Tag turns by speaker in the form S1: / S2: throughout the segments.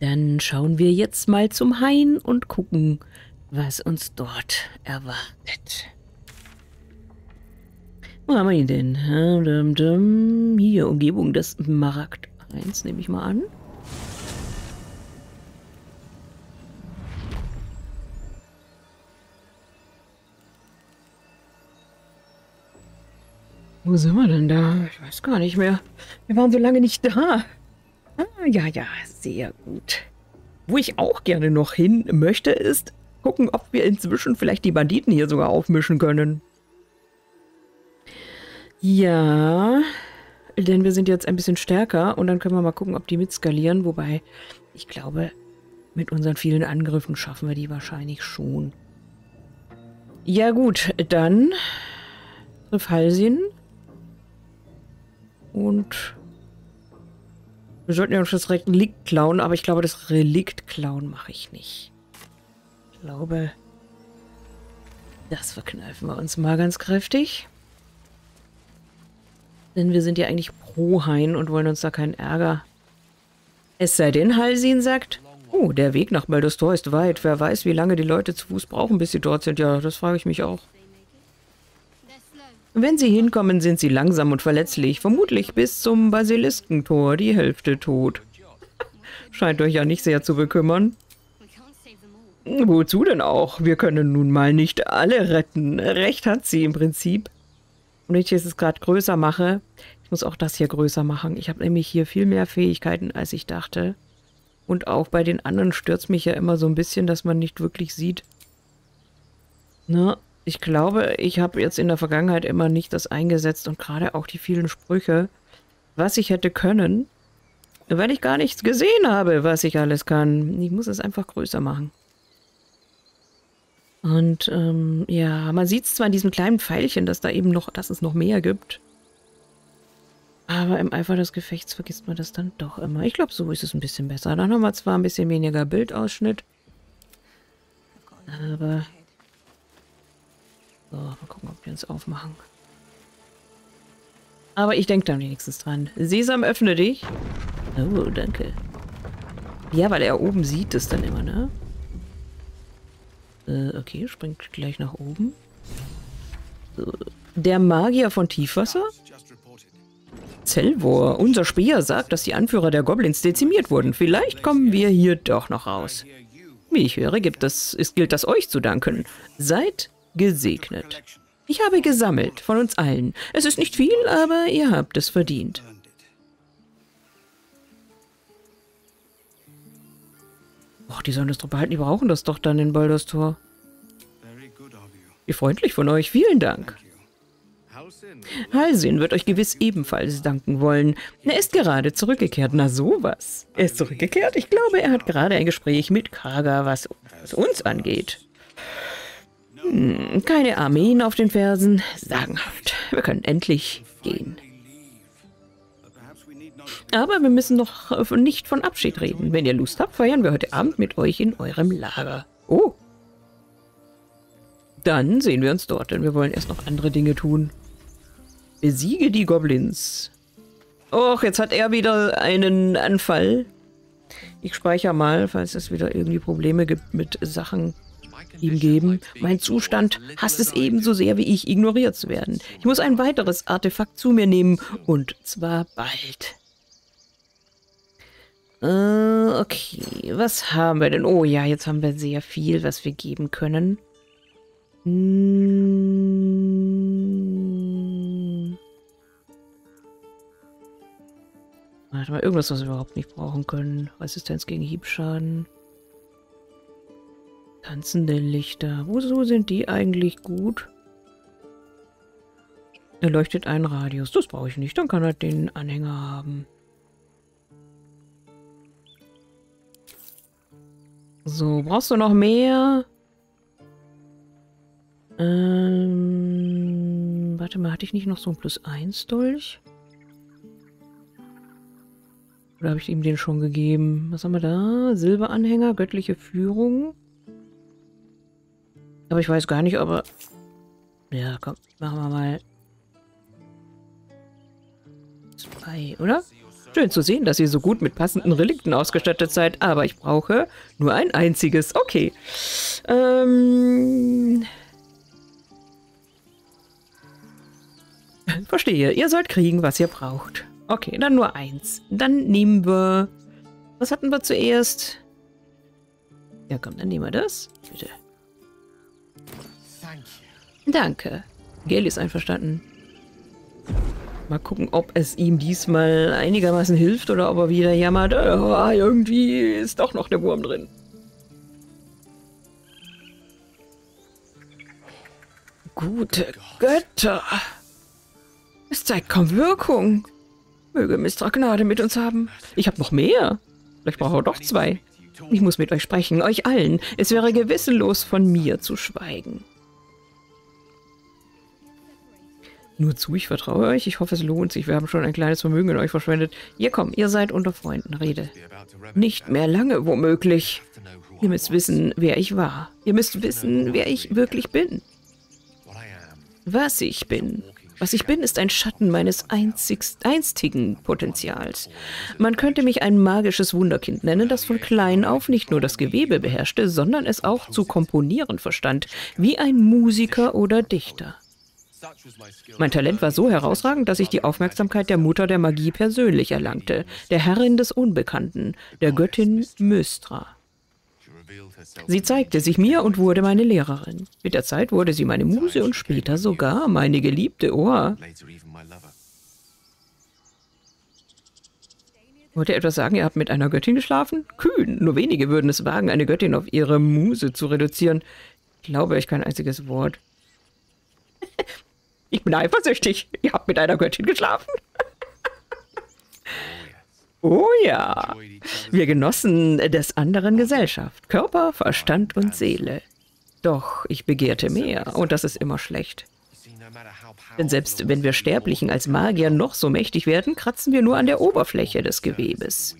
S1: Dann schauen wir jetzt mal zum Hain und gucken, was uns dort erwartet. Wo haben wir ihn denn? Hier, Umgebung des Markt 1, nehme ich mal an. Wo sind wir denn da? Ich weiß gar nicht mehr. Wir waren so lange nicht da. Ah, ja, sehr gut. Wo ich auch gerne noch hin möchte, ist gucken, ob wir inzwischen vielleicht die Banditen hier sogar aufmischen können. Ja, denn wir sind jetzt ein bisschen stärker und dann können wir mal gucken, ob die mitskalieren. Wobei, ich glaube, mit unseren vielen Angriffen schaffen wir die wahrscheinlich schon. Ja gut, dann triff Halsin. Und wir sollten ja uns das Relikt klauen, aber ich glaube, das Relikt klauen mache ich nicht. Ich glaube, das verkneifen wir uns mal ganz kräftig. Denn wir sind ja eigentlich pro Hain und wollen uns da keinen Ärger. Es sei denn, Halsin sagt, oh, der Weg nach Baldur's Tor ist weit. Wer weiß, wie lange die Leute zu Fuß brauchen, bis sie dort sind. Ja, das frage ich mich auch. Wenn sie hinkommen, sind sie langsam und verletzlich. Vermutlich bis zum Basiliskentor, die Hälfte tot. Scheint euch ja nicht sehr zu bekümmern. Wozu denn auch? Wir können nun mal nicht alle retten. Recht hat sie im Prinzip. Und wenn ich es gerade größer mache, ich muss auch das hier größer machen. Ich habe nämlich hier viel mehr Fähigkeiten, als ich dachte. Und auch bei den anderen stört es mich ja immer so ein bisschen, dass man nicht wirklich sieht. Na, ich glaube, ich habe jetzt in der Vergangenheit immer nicht das eingesetzt und gerade auch die vielen Sprüche, was ich hätte können, weil ich gar nichts gesehen habe, was ich alles kann. Ich muss es einfach größer machen. Und ja, man sieht es zwar in diesem kleinen Pfeilchen, dass es noch mehr gibt. Aber im Eifer des Gefechts vergisst man das dann doch immer. Ich glaube, so ist es ein bisschen besser. Dann haben wir zwar ein bisschen weniger Bildausschnitt. Aber so, mal gucken, ob wir uns aufmachen. Aber ich denke da wenigstens dran. Sesam, öffne dich. Oh, danke. Ja, weil er oben sieht es dann immer, ne? Okay, springt gleich nach oben. So. Der Magier von Tiefwasser? Zelvor, unser Späher sagt, dass die Anführer der Goblins dezimiert wurden. Vielleicht kommen wir hier doch noch raus. Wie ich höre, gilt das euch zu danken. Seid gesegnet. Ich habe gesammelt, von uns allen. Es ist nicht viel, aber ihr habt es verdient. Och, die sollen das doch behalten, die brauchen das doch dann in Baldur's Tor. Wie freundlich von euch, vielen Dank. Halsin wird euch gewiss ebenfalls danken wollen. Er ist gerade zurückgekehrt. Na sowas. Er ist zurückgekehrt? Ich glaube, er hat gerade ein Gespräch mit Kaga, was uns angeht. Keine Armeen auf den Fersen. Sagenhaft. Wir können endlich gehen. Aber wir müssen noch nicht von Abschied reden. Wenn ihr Lust habt, feiern wir heute Abend mit euch in eurem Lager. Oh. Dann sehen wir uns dort, denn wir wollen erst noch andere Dinge tun. Besiege die Goblins. Och, jetzt hat er wieder einen Anfall. Ich speichere mal, falls es wieder irgendwie Probleme gibt mit Sachen, die ihm geben. Mein Zustand hasst es ebenso sehr wie ich, ignoriert zu werden. Ich muss ein weiteres Artefakt zu mir nehmen, und zwar bald. Okay, was haben wir denn? Oh ja, jetzt haben wir sehr viel, was wir geben können. Warte mal, irgendwas, was wir überhaupt nicht brauchen können. Resistenz gegen Hiebschaden. Tanzende Lichter. Wozu sind die eigentlich gut? Er leuchtet einen Radius. Das brauche ich nicht. Dann kann er den Anhänger haben. So, brauchst du noch mehr? Warte mal, hatte ich nicht noch so ein +1 Dolch? Oder habe ich ihm den schon gegeben? Was haben wir da? Silberanhänger, göttliche Führung. Aber ich weiß gar nicht, ob er... Ja, komm, machen wir mal 2, oder? Schön zu sehen, dass ihr so gut mit passenden Relikten ausgestattet seid, aber ich brauche nur ein einziges. Okay. Verstehe. Ihr sollt kriegen, was ihr braucht. Okay, dann nur eins. Dann nehmen wir... Was hatten wir zuerst? Ja, komm, dann nehmen wir das. Bitte. Danke. Gale ist einverstanden. Mal gucken, ob es ihm diesmal einigermaßen hilft oder ob er wieder jammert. Oh, irgendwie ist doch noch der Wurm drin. Gute Götter. Es zeigt kaum Wirkung. Möge Mystra Gnade mit uns haben. Ich habe noch mehr. Vielleicht brauche ich doch 2. Ich muss mit euch sprechen, euch allen. Es wäre gewissenlos von mir zu schweigen. Nur zu, ich vertraue euch. Ich hoffe, es lohnt sich. Wir haben schon ein kleines Vermögen in euch verschwendet. Ihr kommt, ihr seid unter Freunden. Rede. Nicht mehr lange, womöglich. Ihr müsst wissen, wer ich war. Ihr müsst wissen, wer ich wirklich bin. Was ich bin. Was ich bin, ist ein Schatten meines einstigen Potenzials. Man könnte mich ein magisches Wunderkind nennen, das von klein auf nicht nur das Gewebe beherrschte, sondern es auch zu komponieren verstand, wie ein Musiker oder Dichter. Mein Talent war so herausragend, dass ich die Aufmerksamkeit der Mutter der Magie persönlich erlangte, der Herrin des Unbekannten, der Göttin Mystra. Sie zeigte sich mir und wurde meine Lehrerin. Mit der Zeit wurde sie meine Muse und später sogar meine geliebte Ohr. Wollt ihr etwas sagen, ihr habt mit einer Göttin geschlafen? Kühn, nur wenige würden es wagen, eine Göttin auf ihre Muse zu reduzieren. Ich glaube euch kein einziges Wort. Ich bin eifersüchtig. Ihr habt mit einer Göttin geschlafen? Oh ja. Wir genossen des anderen Gesellschaft. Körper, Verstand und Seele. Doch ich begehrte mehr. Und das ist immer schlecht. Denn selbst wenn wir Sterblichen als Magier noch so mächtig werden, kratzen wir nur an der Oberfläche des Gewebes.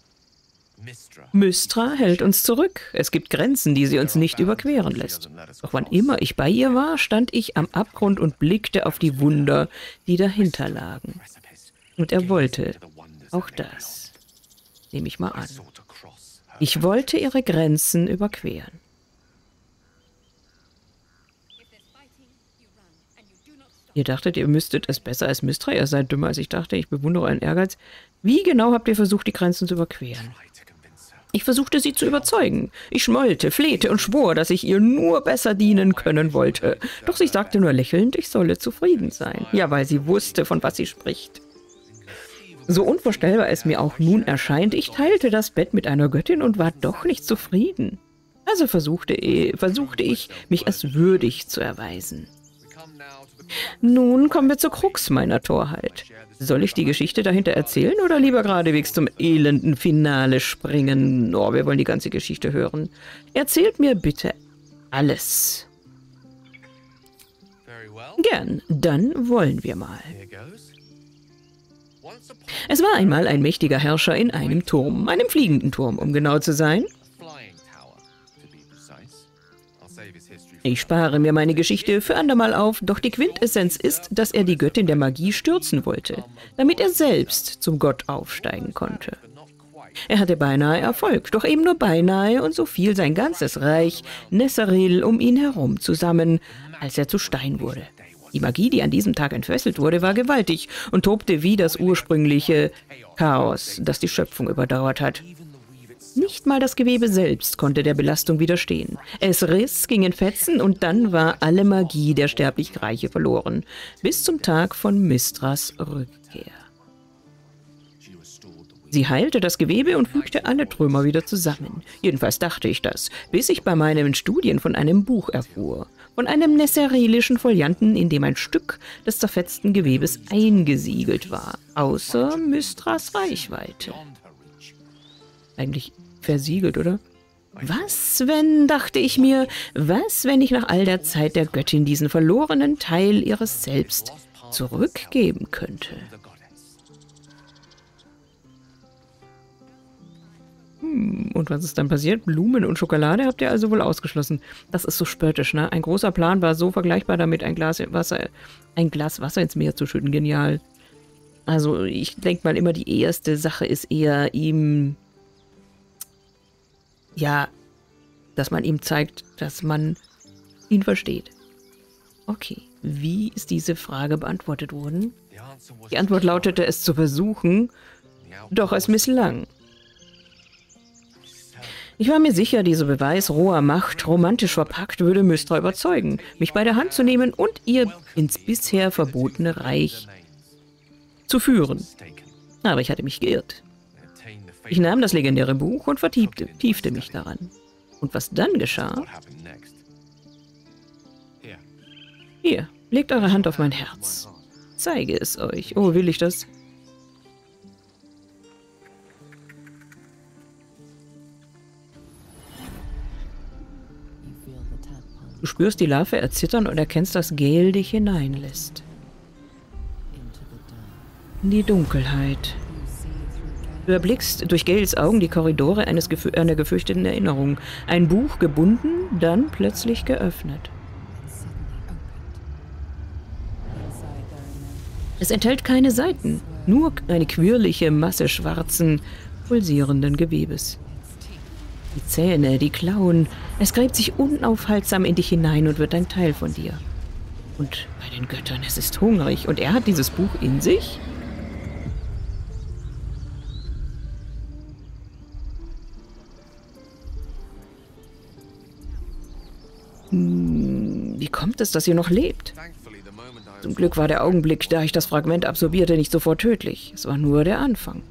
S1: Mystra hält uns zurück. Es gibt Grenzen, die sie uns nicht überqueren lässt. Doch wann immer ich bei ihr war, stand ich am Abgrund und blickte auf die Wunder, die dahinter lagen. Und er wollte auch das. Nehme ich mal an. Ich wollte ihre Grenzen überqueren. Ihr dachtet, ihr müsstet es besser als Mystra. Ihr seid dümmer, als ich dachte. Ich bewundere euren Ehrgeiz. Wie genau habt ihr versucht, die Grenzen zu überqueren? Ich versuchte, sie zu überzeugen. Ich schmollte, flehte und schwor, dass ich ihr nur besser dienen können wollte. Doch sie sagte nur lächelnd, ich solle zufrieden sein. Ja, weil sie wusste, von was sie spricht. So unvorstellbar es mir auch nun erscheint, ich teilte das Bett mit einer Göttin und war doch nicht zufrieden. Also versuchte ich, mich als würdig zu erweisen. Nun kommen wir zur Krux meiner Torheit. Soll ich die Geschichte dahinter erzählen oder lieber geradewegs zum elenden Finale springen? Oh, wir wollen die ganze Geschichte hören. Erzählt mir bitte alles. Gern, dann wollen wir mal. Es war einmal ein mächtiger Herrscher in einem Turm, einem fliegenden Turm, um genau zu sein. Ich spare mir meine Geschichte für andermal auf, doch die Quintessenz ist, dass er die Göttin der Magie stürzen wollte, damit er selbst zum Gott aufsteigen konnte. Er hatte beinahe Erfolg, doch eben nur beinahe, und so fiel sein ganzes Reich, Nesaril, um ihn herum zusammen, als er zu Stein wurde. Die Magie, die an diesem Tag entfesselt wurde, war gewaltig und tobte wie das ursprüngliche Chaos, das die Schöpfung überdauert hat. Nicht mal das Gewebe selbst konnte der Belastung widerstehen. Es riss, ging in Fetzen und dann war alle Magie der sterblich Reiche verloren, bis zum Tag von Mystras Rückkehr. Sie heilte das Gewebe und fügte alle Trümmer wieder zusammen. Jedenfalls dachte ich das, bis ich bei meinen Studien von einem Buch erfuhr. Von einem nesserilischen Folianten, in dem ein Stück des zerfetzten Gewebes eingesiegelt war, außer Mystras Reichweite. Eigentlich versiegelt, oder? Was, wenn, dachte ich mir, was, wenn ich nach all der Zeit der Göttin diesen verlorenen Teil ihres Selbst zurückgeben könnte? Und was ist dann passiert? Blumen und Schokolade habt ihr also wohl ausgeschlossen. Das ist so spöttisch, ne? Ein großer Plan war so vergleichbar damit, ein Glas Wasser ins Meer zu schütten. Genial. Also ich denke mal immer, die erste Sache ist eher ihm, ja, dass man ihm zeigt, dass man ihn versteht. Okay, wie ist diese Frage beantwortet worden? Die Antwort lautete, es zu versuchen, doch es misslang. Ich war mir sicher, dieser Beweis roher Macht, romantisch verpackt, würde Mystra überzeugen, mich bei der Hand zu nehmen und ihr ins bisher verbotene Reich zu führen. Aber ich hatte mich geirrt. Ich nahm das legendäre Buch und vertiefte mich daran. Und was dann geschah? Hier, legt eure Hand auf mein Herz. Zeige es euch. Oh, will ich das? Du spürst die Larve erzittern und erkennst, dass Gale dich hineinlässt. In die Dunkelheit. Du erblickst durch Gales Augen die Korridore einer gefürchteten Erinnerung. Ein Buch gebunden, dann plötzlich geöffnet. Es enthält keine Seiten, nur eine quirlige Masse schwarzen, pulsierenden Gewebes. Die Zähne, die Klauen, es gräbt sich unaufhaltsam in dich hinein und wird ein Teil von dir. Und bei den Göttern, es ist hungrig. Und er hat dieses Buch in sich? Wie kommt es, dass ihr noch lebt? Zum Glück war der Augenblick, da ich das Fragment absorbierte, nicht sofort tödlich. Es war nur der Anfang.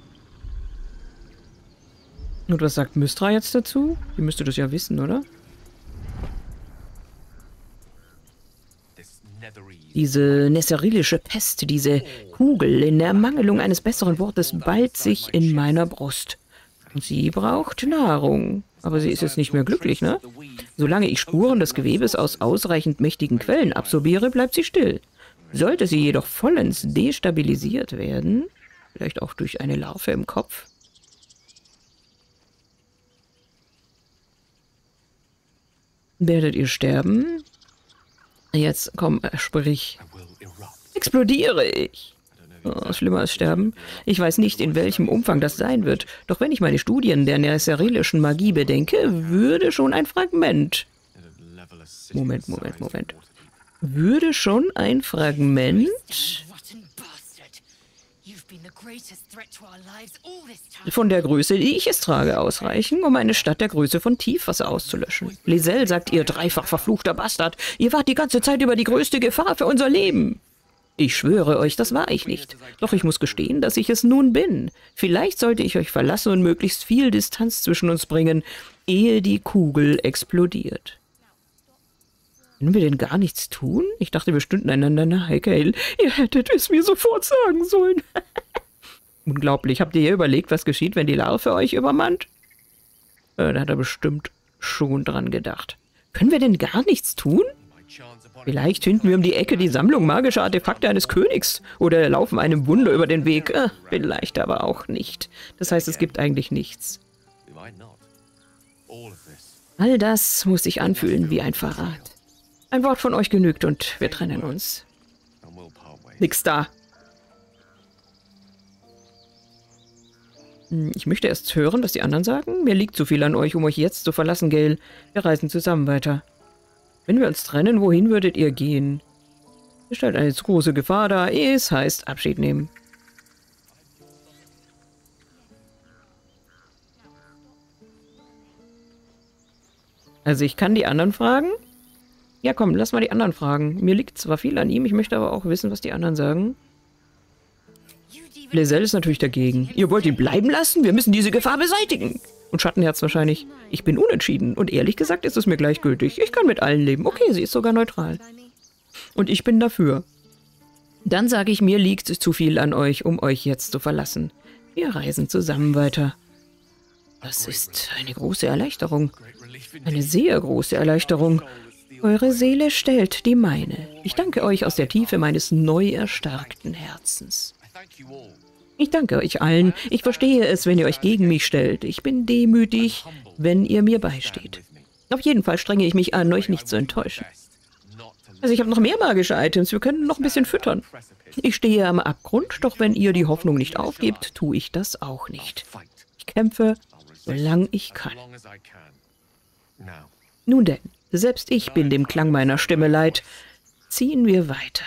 S1: Und was sagt Mystra jetzt dazu? Die müsste das ja wissen, oder? Diese nesserilische Pest, diese Kugel in Ermangelung eines besseren Wortes, ballt sich in meiner Brust. Und sie braucht Nahrung. Aber sie ist jetzt nicht mehr glücklich, ne? Solange ich Spuren des Gewebes aus ausreichend mächtigen Quellen absorbiere, bleibt sie still. Sollte sie jedoch vollends destabilisiert werden, vielleicht auch durch eine Larve im Kopf, werdet ihr sterben? Jetzt komm, sprich. Explodiere ich. Oh, schlimmer als sterben. Ich weiß nicht, in welchem Umfang das sein wird. Doch wenn ich meine Studien der nesserilischen Magie bedenke, würde schon ein Fragment... Moment. Würde schon ein Fragment... von der Größe, die ich es trage, ausreichen, um eine Stadt der Größe von Tiefwasser auszulöschen. Lisel sagt, ihr dreifach verfluchter Bastard, ihr wart die ganze Zeit über die größte Gefahr für unser Leben. Ich schwöre euch, das war ich nicht. Doch ich muss gestehen, dass ich es nun bin. Vielleicht sollte ich euch verlassen und möglichst viel Distanz zwischen uns bringen, ehe die Kugel explodiert. Können wir denn gar nichts tun? Ich dachte, wir stünden einander nahe, Gale. Ihr hättet es mir sofort sagen sollen. Unglaublich. Habt ihr überlegt, was geschieht, wenn die Larve euch übermannt? Da hat er bestimmt schon dran gedacht. Können wir denn gar nichts tun? Vielleicht finden wir um die Ecke die Sammlung magischer Artefakte eines Königs oder laufen einem Wunder über den Weg. Vielleicht aber auch nicht. Das heißt, es gibt eigentlich nichts. All das muss sich anfühlen wie ein Verrat. Ein Wort von euch genügt und wir trennen uns. Nix da. Ich möchte erst hören, was die anderen sagen. Mir liegt zu viel an euch, um euch jetzt zu verlassen, Gale. Wir reisen zusammen weiter. Wenn wir uns trennen, wohin würdet ihr gehen? Ihr stellt eine zu große Gefahr dar. Es heißt Abschied nehmen. Also ich kann die anderen fragen? Ja komm, lass mal die anderen fragen. Mir liegt zwar viel an ihm, ich möchte aber auch wissen, was die anderen sagen. Lisel ist natürlich dagegen. Ihr wollt ihn bleiben lassen? Wir müssen diese Gefahr beseitigen. Und Schattenherz wahrscheinlich. Ich bin unentschieden. Und ehrlich gesagt ist es mir gleichgültig. Ich kann mit allen leben. Okay, sie ist sogar neutral. Und ich bin dafür. Dann sage ich, mir liegt zu viel an euch, um euch jetzt zu verlassen. Wir reisen zusammen weiter. Das ist eine große Erleichterung. Eine sehr große Erleichterung. Eure Seele stellt die meine. Ich danke euch aus der Tiefe meines neu erstarkten Herzens. Ich danke euch allen. Ich verstehe es, wenn ihr euch gegen mich stellt. Ich bin demütig, wenn ihr mir beisteht. Auf jeden Fall strenge ich mich an, euch nicht zu enttäuschen. Also ich habe noch mehr magische Items. Wir können noch ein bisschen füttern. Ich stehe am Abgrund, doch wenn ihr die Hoffnung nicht aufgebt, tue ich das auch nicht. Ich kämpfe, solange ich kann. Nun denn, selbst ich bin dem Klang meiner Stimme leid. Ziehen wir weiter.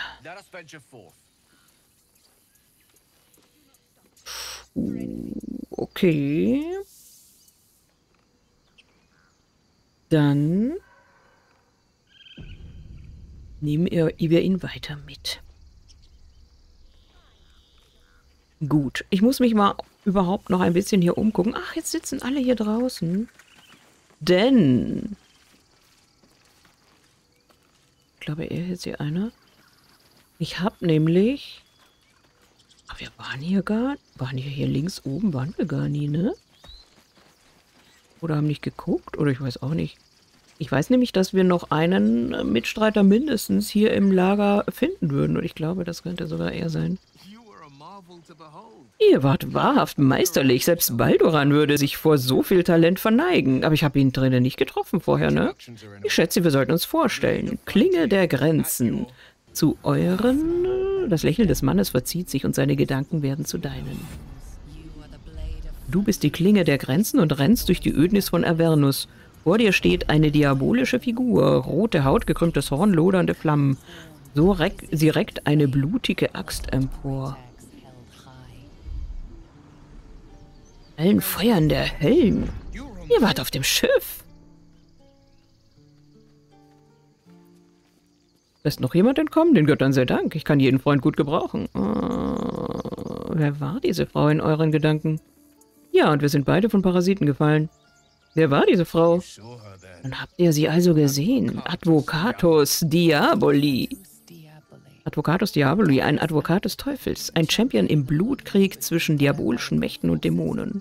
S1: Okay. Dann nehmen wir ihn weiter mit. Gut, ich muss mich mal überhaupt noch ein bisschen hier umgucken. Ach, jetzt sitzen alle hier draußen. Denn... Ich glaube, er ist hier einer. Ich habe nämlich... Aber wir waren hier gar... Waren hier links oben? Waren wir gar nie, ne? Oder haben nicht geguckt? Oder ich weiß auch nicht. Ich weiß nämlich, dass wir noch einen Mitstreiter mindestens hier im Lager finden würden. Und ich glaube, das könnte sogar er sein. Ihr wart wahrhaft meisterlich. Selbst Balduran würde sich vor so viel Talent verneigen. Aber ich habe ihn drinnen nicht getroffen vorher, ne? Ich schätze, wir sollten uns vorstellen. Klinge der Grenzen. Zu euren... Das Lächeln des Mannes verzieht sich und seine Gedanken werden zu deinen. Du bist die Klinge der Grenzen und rennst durch die Ödnis von Avernus. Vor dir steht eine diabolische Figur, rote Haut, gekrümmtes Horn, lodernde Flammen. Sie reckt eine blutige Axt empor. Allen Feuern der Höllen. Ihr wart auf dem Schiff. Lässt noch jemand entkommen? Den Göttern sei Dank. Ich kann jeden Freund gut gebrauchen. Wer war diese Frau in euren Gedanken? Ja, und wir sind beide von Parasiten gefallen. Wer war diese Frau? Dann habt ihr sie also gesehen. Advocatus Diaboli. Advocatus Diaboli, ein Advokat des Teufels. Ein Champion im Blutkrieg zwischen diabolischen Mächten und Dämonen.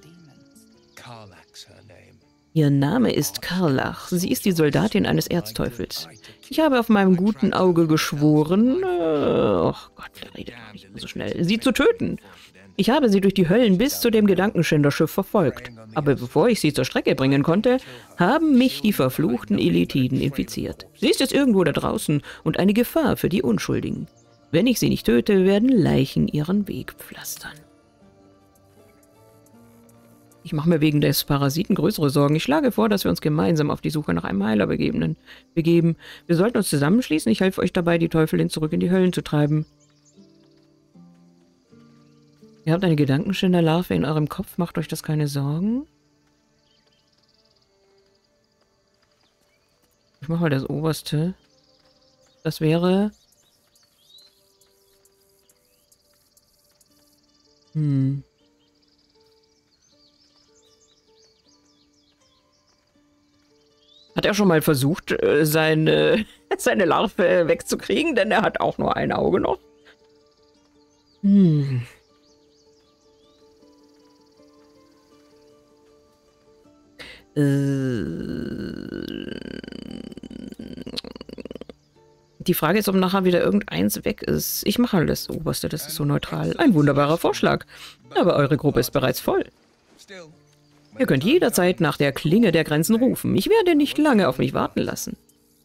S1: Ihr Name ist Karlach. Sie ist die Soldatin eines Erzteufels. Ich habe auf meinem guten Auge geschworen, oh Gott, der redet auch nicht so schnell, sie zu töten. Ich habe sie durch die Höllen bis zu dem Gedankenschinderschiff verfolgt. Aber bevor ich sie zur Strecke bringen konnte, haben mich die verfluchten Elitiden infiziert. Sie ist jetzt irgendwo da draußen und eine Gefahr für die Unschuldigen. Wenn ich sie nicht töte, werden Leichen ihren Weg pflastern. Ich mache mir wegen des Parasiten größere Sorgen. Ich schlage vor, dass wir uns gemeinsam auf die Suche nach einem Heiler begeben. Wir sollten uns zusammenschließen. Ich helfe euch dabei, die Teufelin zurück in die Höllen zu treiben. Ihr habt eine Gedankenschinderlarve in eurem Kopf. Macht euch das keine Sorgen? Ich mache mal das Oberste. Das wäre... Hat er schon mal versucht, seine Larve wegzukriegen? Denn er hat auch nur ein Auge noch. Die Frage ist, ob nachher wieder irgendeins weg ist. Ich mache halt das Oberste, das ist so neutral. Ein wunderbarer Vorschlag. Aber eure Gruppe ist bereits voll. Ihr könnt jederzeit nach der Klinge der Grenzen rufen. Ich werde nicht lange auf mich warten lassen.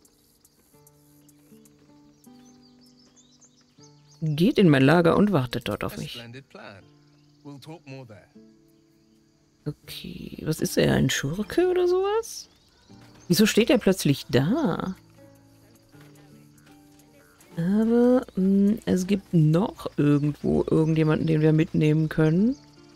S1: Geht in mein Lager und wartet dort auf mich. Okay, was ist er? Ein Schurke oder sowas? Wieso steht er plötzlich da? Aber es gibt noch irgendwo irgendjemanden, den wir mitnehmen können.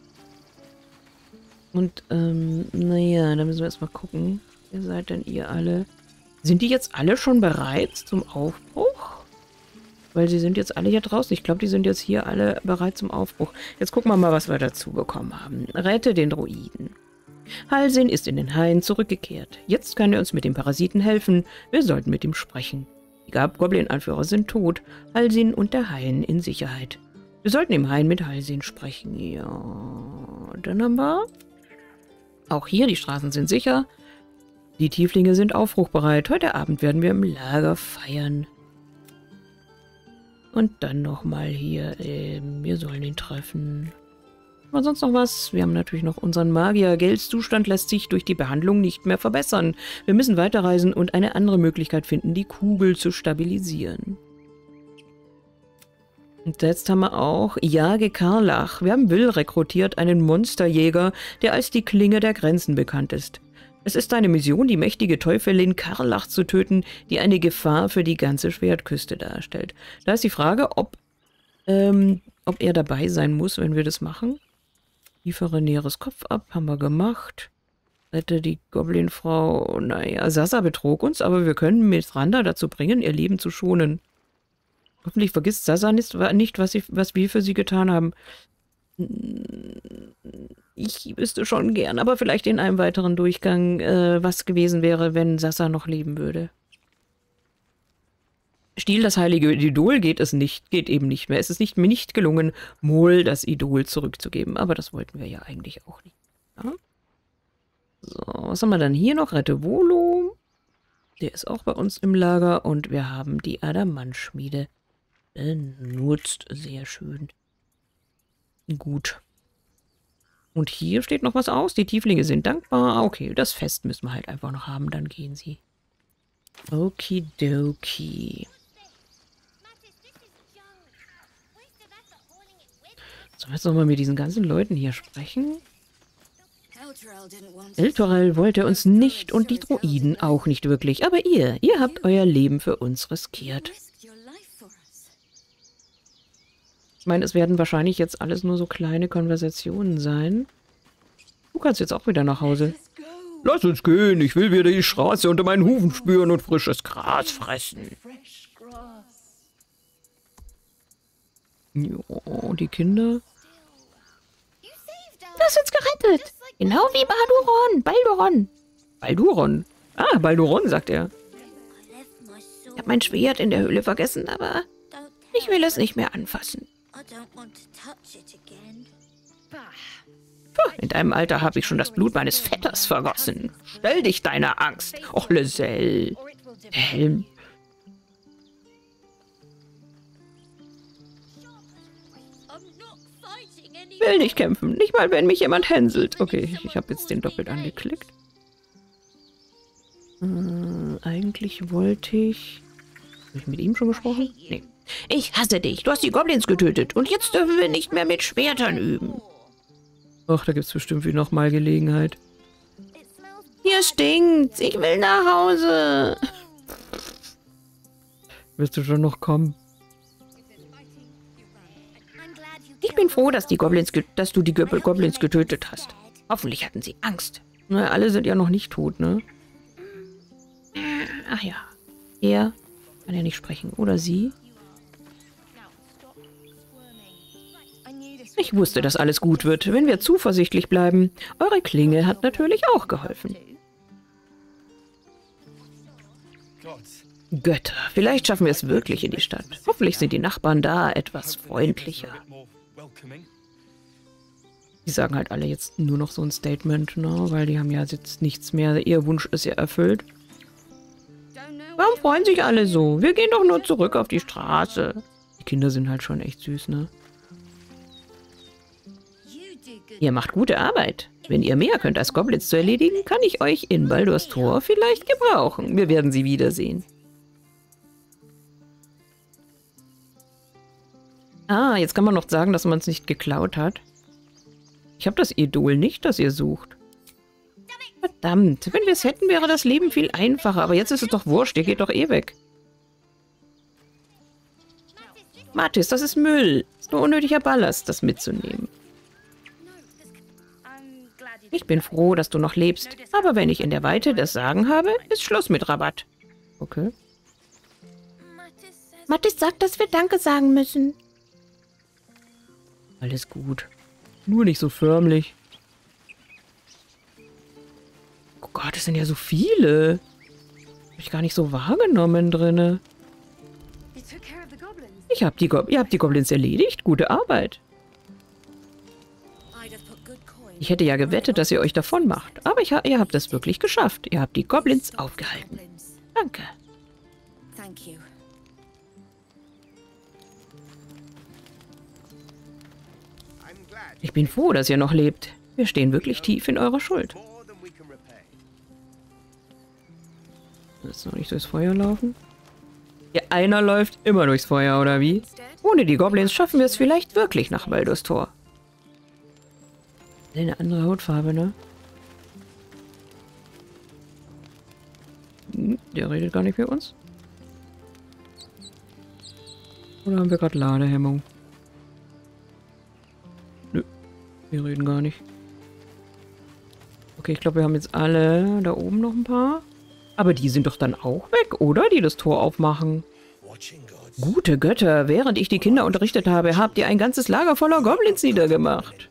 S1: Und, naja, da müssen wir erstmal gucken. Wer seid denn ihr alle? Sind die jetzt alle schon bereit zum Aufbruch? Weil sie sind jetzt alle hier draußen. Ich glaube, die sind jetzt hier alle bereit zum Aufbruch. Jetzt gucken wir mal, was wir dazu bekommen haben. Rette den Druiden. Halsin ist in den Hain zurückgekehrt. Jetzt kann er uns mit dem Parasiten helfen. Wir sollten mit ihm sprechen. Die Goblin-Anführer sind tot. Halsin und der Hain in Sicherheit. Wir sollten im Hain mit Halsin sprechen. Ja, dann haben wir... Auch hier, die Straßen sind sicher. Die Tieflinge sind aufbruchbereit. Heute Abend werden wir im Lager feiern. Und dann nochmal hier, wir sollen ihn treffen. Aber sonst noch was? Wir haben natürlich noch unseren Magier. Gels Zustand lässt sich durch die Behandlung nicht mehr verbessern. Wir müssen weiterreisen und eine andere Möglichkeit finden, die Kugel zu stabilisieren. Und jetzt haben wir auch Jage Karlach. Wir haben Will rekrutiert, einen Monsterjäger, der als die Klinge der Grenzen bekannt ist. Es ist eine Mission, die mächtige Teufelin Karlach zu töten, die eine Gefahr für die ganze Schwertküste darstellt. Da ist die Frage, ob er dabei sein muss, wenn wir das machen. Liefere näheres Kopf ab, haben wir gemacht. Rette die Goblin-Frau. Naja, Sasa betrog uns, aber wir können Mithrandir dazu bringen, ihr Leben zu schonen. Hoffentlich vergisst Sasa nicht, was wir für sie getan haben. Ich wüsste schon gern, aber vielleicht in einem weiteren Durchgang, was gewesen wäre, wenn Sasa noch leben würde. Stiel, das heilige Idol, geht eben nicht mehr. Es ist mir nicht gelungen, Mol das Idol zurückzugeben. Aber das wollten wir ja eigentlich auch nicht. Ja? So, was haben wir dann hier noch? Rette Volo. Der ist auch bei uns im Lager. Und wir haben die Adamantschmiede benutzt. Sehr schön. Gut. Und hier steht noch was aus. Die Tieflinge sind dankbar. Okay, das Fest müssen wir halt einfach noch haben. Dann gehen sie. Okidoki. Sollen wir jetzt nochmal mit diesen ganzen Leuten hier sprechen? Elturel wollte uns nicht und die Druiden auch nicht wirklich. Aber ihr habt euer Leben für uns riskiert. Ich meine, es werden wahrscheinlich jetzt alles nur so kleine Konversationen sein. Du kannst jetzt auch wieder nach Hause. Lass uns gehen, ich will wieder die Straße unter meinen Hufen spüren und frisches Gras fressen. Jo, die Kinder. Du hast uns gerettet. Genau wie Balduron. Balduron? Ah, Balduron, sagt er. Ich habe mein Schwert in der Höhle vergessen, aber ich will es nicht mehr anfassen. Puh, in deinem Alter habe ich schon das Blut meines Vetters vergossen. Stell dich deiner Angst. Och, Lezelle. Der Helm. Will nicht kämpfen. Nicht mal, wenn mich jemand hänselt. Okay, ich habe jetzt den doppelt angeklickt. Eigentlich wollte ich... Habe ich mit ihm schon gesprochen? Nee. Ich hasse dich. Du hast die Goblins getötet. Und jetzt dürfen wir nicht mehr mit Schwertern üben. Ach, da gibt es bestimmt wie nochmal Gelegenheit. Hier stinkt's. Ich will nach Hause. Wirst du schon noch kommen? Ich bin froh, dass du die Goblins getötet hast. Hoffentlich hatten sie Angst. Na, alle sind ja noch nicht tot, ne? Ach ja. Er kann ja nicht sprechen. Oder sie? Ich wusste, dass alles gut wird, wenn wir zuversichtlich bleiben. Eure Klinge hat natürlich auch geholfen. Götter, vielleicht schaffen wir es wirklich in die Stadt. Hoffentlich sind die Nachbarn da etwas freundlicher. Die sagen halt alle jetzt nur noch so ein Statement, ne? Weil die haben ja jetzt nichts mehr. Ihr Wunsch ist ja erfüllt. Warum freuen sich alle so? Wir gehen doch nur zurück auf die Straße. Die Kinder sind halt schon echt süß, ne? Ihr macht gute Arbeit. Wenn ihr mehr könnt als Goblins zu erledigen, kann ich euch in Baldurs Tor vielleicht gebrauchen. Wir werden sie wiedersehen. Ah, jetzt kann man noch sagen, dass man es nicht geklaut hat. Ich habe das Idol nicht, das ihr sucht. Verdammt, wenn wir es hätten, wäre das Leben viel einfacher. Aber jetzt ist es doch wurscht, ihr geht doch eh weg. Mathis, das ist Müll. Ist nur unnötiger Ballast, das mitzunehmen. Ich bin froh, dass du noch lebst. Aber wenn ich in der Weite das Sagen habe, ist Schluss mit Rabatt. Okay. Mathis sagt, dass wir Danke sagen müssen. Alles gut. Nur nicht so förmlich. Oh Gott, es sind ja so viele. Hab ich gar nicht so wahrgenommen drinne. Ihr habt die Goblins erledigt. Gute Arbeit. Ich hätte ja gewettet, dass ihr euch davon macht. Aber ihr habt es wirklich geschafft. Ihr habt die Goblins aufgehalten. Danke. Ich bin froh, dass ihr noch lebt. Wir stehen wirklich tief in eurer Schuld. Jetzt noch nicht durchs Feuer laufen? Ja, einer läuft immer durchs Feuer, oder wie? Ohne die Goblins schaffen wir es vielleicht wirklich nach Baldur's Tor. Eine andere Hautfarbe, ne? Der redet gar nicht mit uns. Oder haben wir gerade Ladehemmung? Nö, wir reden gar nicht. Okay, ich glaube, wir haben jetzt alle da oben noch ein paar. Aber die sind doch dann auch weg, oder? Die das Tor aufmachen. Gute Götter, während ich die Kinder unterrichtet habe, habt ihr ein ganzes Lager voller Goblins niedergemacht.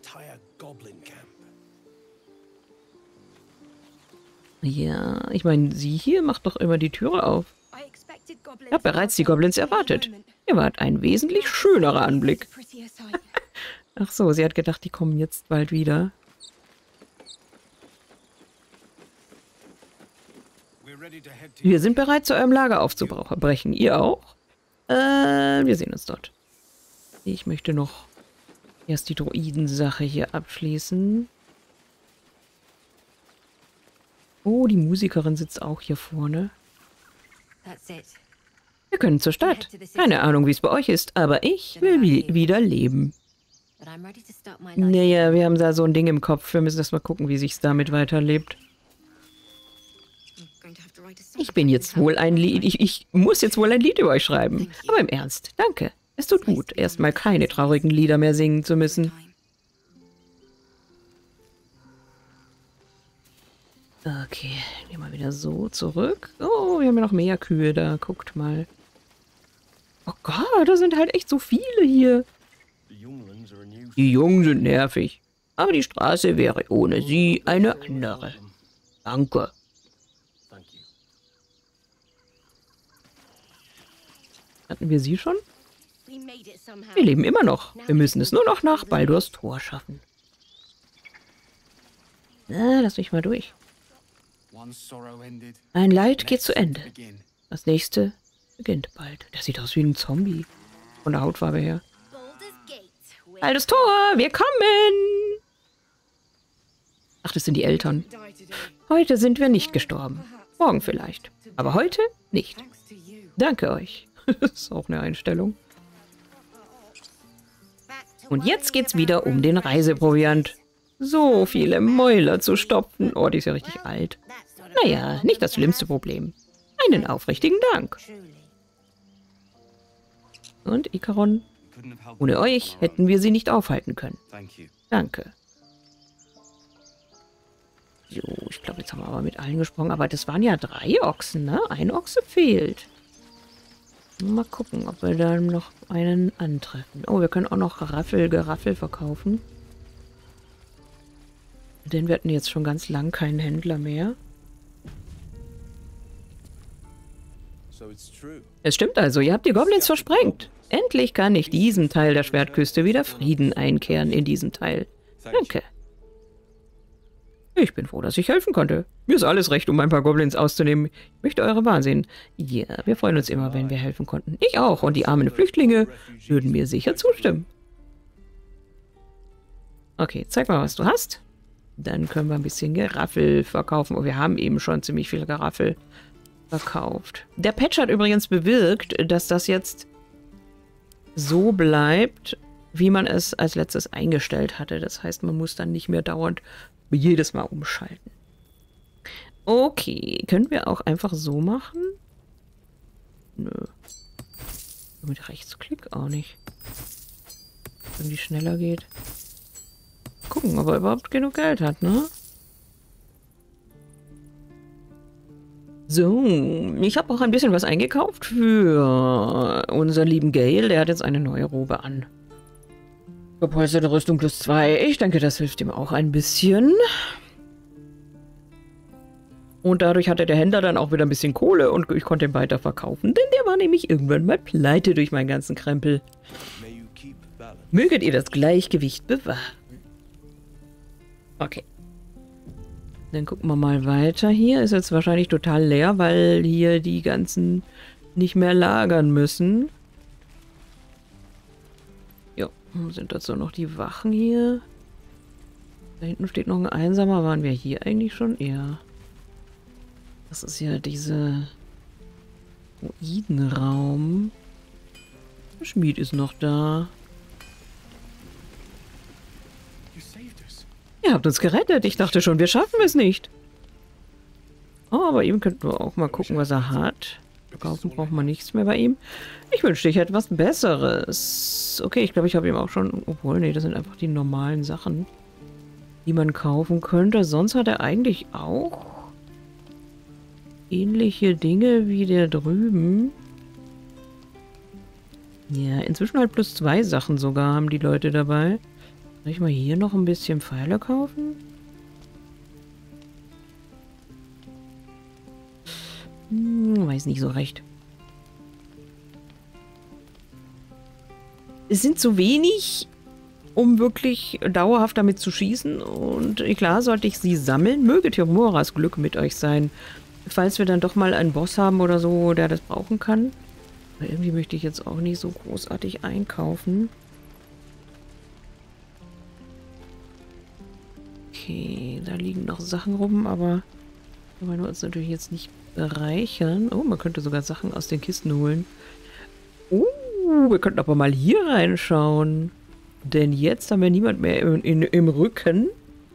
S1: Ja, ich meine, sie hier macht doch immer die Türe auf. Ich habe bereits die Goblins erwartet. Ihr wart ein wesentlich schönerer Anblick. Ach so, sie hat gedacht, die kommen jetzt bald wieder. Wir sind bereit, zu eurem Lager aufzubrechen. Ihr auch? Wir sehen uns dort. Ich möchte noch erst die Droidensache hier abschließen. Oh, die Musikerin sitzt auch hier vorne. Wir können zur Stadt. Keine Ahnung, wie es bei euch ist, aber ich will wieder leben. Naja, wir haben da so ein Ding im Kopf. Wir müssen erst mal gucken, wie sich's damit weiterlebt. Ich bin jetzt wohl ein Lied. Ich muss jetzt wohl ein Lied über euch schreiben. Aber im Ernst, danke. Es tut gut, erstmal keine traurigen Lieder mehr singen zu müssen. Okay, gehen wir wieder so zurück. Oh, wir haben ja noch mehr Kühe da. Guckt mal. Oh Gott, da sind halt echt so viele hier. Die Jungen sind nervig. Aber die Straße wäre ohne sie eine andere. Danke. Hatten wir sie schon? Wir leben immer noch. Wir müssen es nur noch nach Baldur's Tor schaffen. Na, lass mich mal durch. Ein Leid geht zu Ende. Das nächste beginnt bald. Der sieht aus wie ein Zombie. Von der Hautfarbe her. Baldur's Tor, wir kommen! Ach, das sind die Eltern. Heute sind wir nicht gestorben. Morgen vielleicht. Aber heute nicht. Danke euch. Das ist auch eine Einstellung. Und jetzt geht's wieder um den Reiseproviant. So viele Mäuler zu stopfen. Oh, die ist ja richtig alt. Naja, nicht das schlimmste Problem. Einen aufrichtigen Dank. Und Ikaron? Ohne euch hätten wir sie nicht aufhalten können. Danke. So, ich glaube, jetzt haben wir aber mit allen gesprochen. Aber das waren ja 3 Ochsen, ne? Ein Ochse fehlt. Mal gucken, ob wir dann noch einen antreffen. Oh, wir können auch noch Geraffel verkaufen. Denn wir hatten jetzt schon ganz lang keinen Händler mehr. Es stimmt also, ihr habt die Goblins versprengt. Endlich kann ich diesem Teil der Schwertküste wieder Frieden einkehren in diesem Teil. Danke. Ich bin froh, dass ich helfen konnte. Mir ist alles recht, um ein paar Goblins auszunehmen. Ich möchte eure Wahl sehen. Ja, wir freuen uns immer, wenn wir helfen konnten. Ich auch. Und die armen Flüchtlinge würden mir sicher zustimmen. Okay, zeig mal, was du hast. Dann können wir ein bisschen Geraffel verkaufen. Oh, wir haben eben schon ziemlich viel Geraffel verkauft. Der Patch hat übrigens bewirkt, dass das jetzt so bleibt, wie man es als letztes eingestellt hatte. Das heißt, man muss dann nicht mehr dauernd jedes Mal umschalten. Okay, können wir auch einfach so machen? Nö. Mit Rechtsklick auch nicht. Irgendwie schneller geht. Gucken, ob er überhaupt genug Geld hat, ne? So, ich habe auch ein bisschen was eingekauft für unseren lieben Gale. Der hat jetzt eine neue Robe an. Gepolsterte Rüstung +2. Ich denke, das hilft ihm auch ein bisschen. Und dadurch hatte der Händler dann auch wieder ein bisschen Kohle und ich konnte ihn weiter verkaufen. Denn der war nämlich irgendwann mal pleite durch meinen ganzen Krempel. Möget ihr das Gleichgewicht bewahren. Okay. Dann gucken wir mal weiter. Hier ist jetzt wahrscheinlich total leer, weil hier die ganzen nicht mehr lagern müssen. Ja, sind dazu noch die Wachen hier. Da hinten steht noch ein Einsamer. Waren wir hier eigentlich schon? Ja. Das ist ja dieser Druidenraum. Der Schmied ist noch da. Ihr habt uns gerettet. Ich dachte schon, wir schaffen es nicht. Oh, bei ihm könnten wir auch mal gucken, was er hat. Kaufen braucht man nichts mehr bei ihm. Ich wünschte, ich hätte etwas Besseres. Okay, ich glaube, ich habe ihm auch schon... Obwohl, nee, das sind einfach die normalen Sachen, die man kaufen könnte. Sonst hat er eigentlich auch ähnliche Dinge wie der drüben. Ja, inzwischen halt +2 Sachen sogar haben die Leute dabei. Soll ich mal hier noch ein bisschen Pfeile kaufen? Weiß nicht so recht. Es sind zu wenig, um wirklich dauerhaft damit zu schießen. Und klar sollte ich sie sammeln. Möge Timoras Glück mit euch sein. Falls wir dann doch mal einen Boss haben oder so, der das brauchen kann. Aber irgendwie möchte ich jetzt auch nicht so großartig einkaufen. Okay, da liegen noch Sachen rum, aber wir wollen uns natürlich jetzt nicht bereichern. Oh, man könnte sogar Sachen aus den Kisten holen. Wir könnten aber mal hier reinschauen. Denn jetzt haben wir niemand mehr im Rücken.